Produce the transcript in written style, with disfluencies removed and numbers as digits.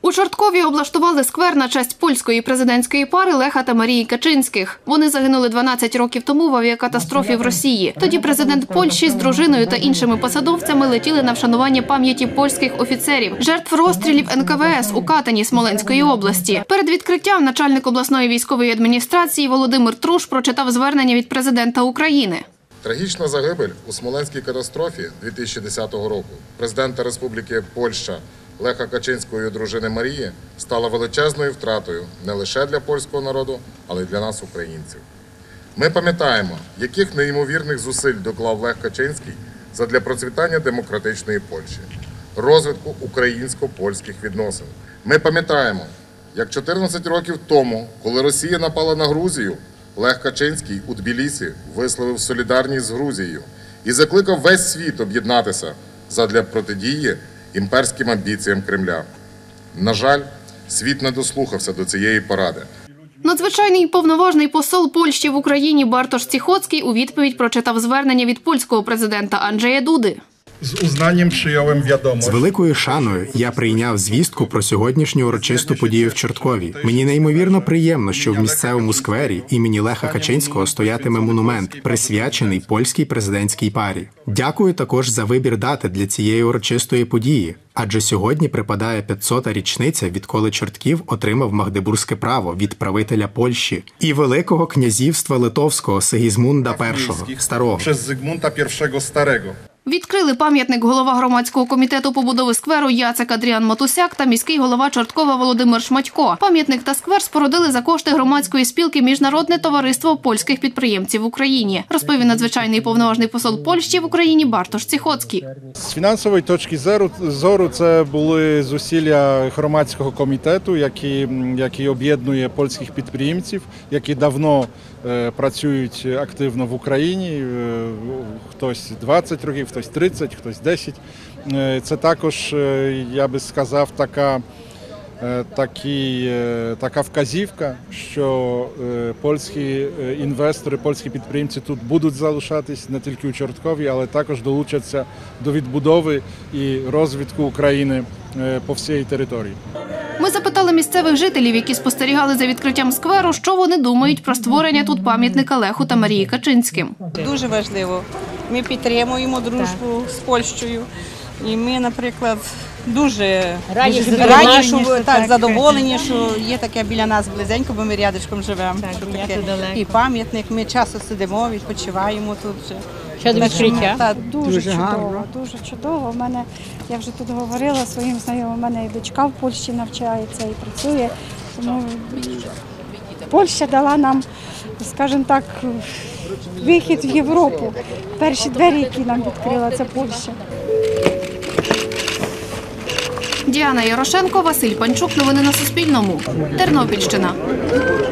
У Чорткові облаштували сквер на честь польської президентської пари Леха та Марії Качинських. Вони загинули 12 років тому в авіакатастрофі в Росії. Тоді президент Польщі з дружиною та іншими посадовцями летіли на вшанування пам'яті польських офіцерів, жертв розстрілів НКВС у Катані Смоленської області. Перед відкриттям начальник обласної військової адміністрації Володимир Труш прочитав звернення від президента України. Трагічна загибель у Смоленській катастрофі 2010 року президента Республіки Польща Леха Качинського і дружини Марії стала величезною втратою не лише для польського народу, але й для нас, українців. Ми пам'ятаємо, яких неймовірних зусиль доклав Лех Качинський задля процвітання демократичної Польщі, розвитку українсько-польських відносин. Ми пам'ятаємо, як 14 років тому, коли Росія напала на Грузію, Лех Качинський у Тбілісі висловив солідарність з Грузією і закликав весь світ об'єднатися задля протидії імперським амбіціям Кремля. На жаль, світ не дослухався до цієї поради. Надзвичайний повноважний посол Польщі в Україні Бартош Ціхоцький у відповідь прочитав звернення від польського президента Анджея Дуди. З великою шаною я прийняв звістку про сьогоднішню урочисту подію в Чорткові. Мені неймовірно приємно, що в місцевому сквері імені Леха Качинського стоятиме монумент, присвячений польській президентській парі. Дякую також за вибір дати для цієї урочистої події, адже сьогодні припадає 500-та річниця, відколи Чортків отримав магдебурзьке право від правителя Польщі і Великого князівства Литовського Сигізмунда І Старого. Відкрили пам'ятник голова громадського комітету побудови скверу Яцек Адріан Матусяк та міський голова Чорткова Володимир Шматько. Пам'ятник та сквер спорудили за кошти громадської спілки «Міжнародне товариство польських підприємців в Україні», розповів надзвичайний повноважний посол Польщі в Україні Бартош Ціхоцький. З фінансової точки зору це були зусилля громадського комітету, який об'єднує польських підприємців, які давно працюють активно в Україні, хтось 20 років, хтось 30, хтось 10. Це також, я би сказав, така вказівка, що польські інвестори, польські підприємці тут будуть залишатись не тільки у Чорткові, але також долучаться до відбудови і розвитку України по всій території. Ми запитали місцевих жителів, які спостерігали за відкриттям скверу, що вони думають про створення тут пам'ятника Леху та Марії Качинським. Дуже важливо. Ми підтримуємо дружбу з Польщею. І ми, наприклад, дуже раді, задоволені, що є таке біля нас близенько, бо ми рядочком живемо. І пам'ятник, ми часто сидимо, відпочиваємо тут. Ще до відкриття? Дуже чудово, дуже чудово. Я вже тут говорила своїм знайомим, у мене і дочка в Польщі навчається і працює. Тому Польща дала нам, скажімо так, вихід в Європу. Перші двері, які нам відкрила, це Польща. Діана Ярошенко, Василь Панчук. Новини на Суспільному. Тернопільщина.